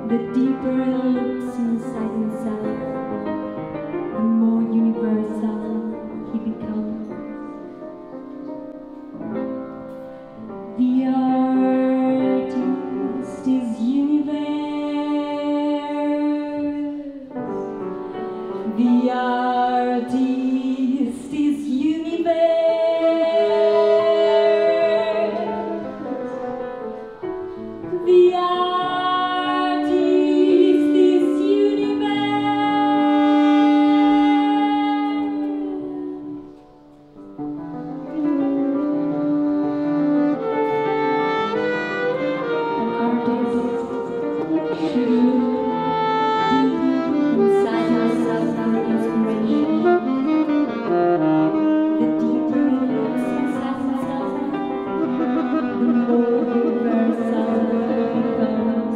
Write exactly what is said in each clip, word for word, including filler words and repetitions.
The deeper he looks inside himself, the more universal he becomes. The artist is universe. The artist is universe. The artist is should look deep inside yourself for inspiration. The deeper he looks inside himself, the more universal he becomes.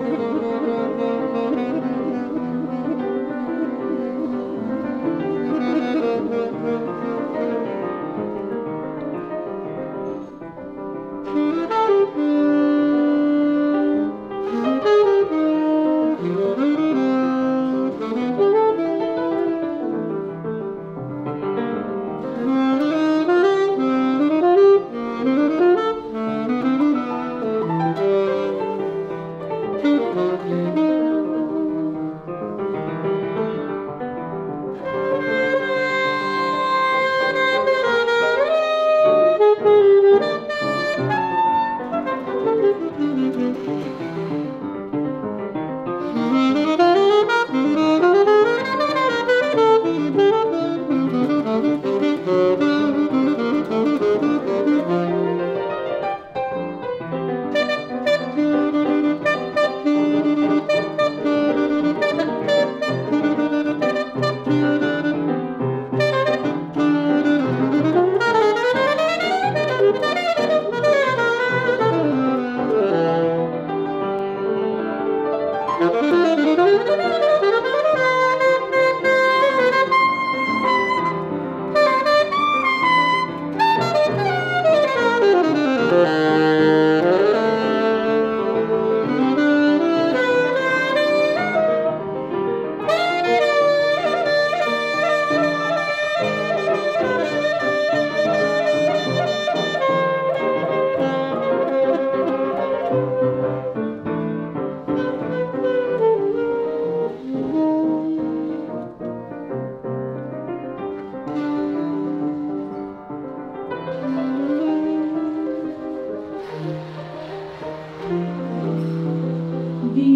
The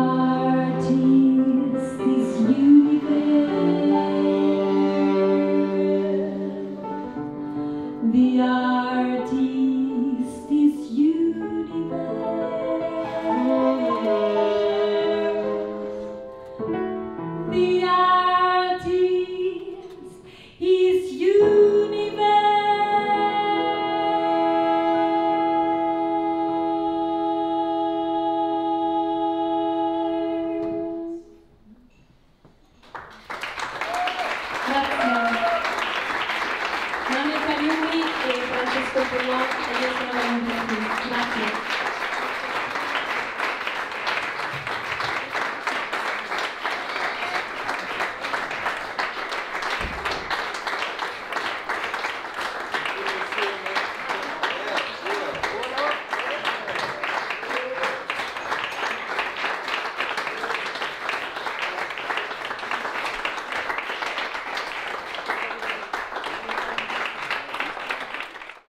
artist is universe. The artist is universe. The artist is universe. Grazie. Manuel Paliumi e Francesco Pullò e io sono venuta qui. Grazie.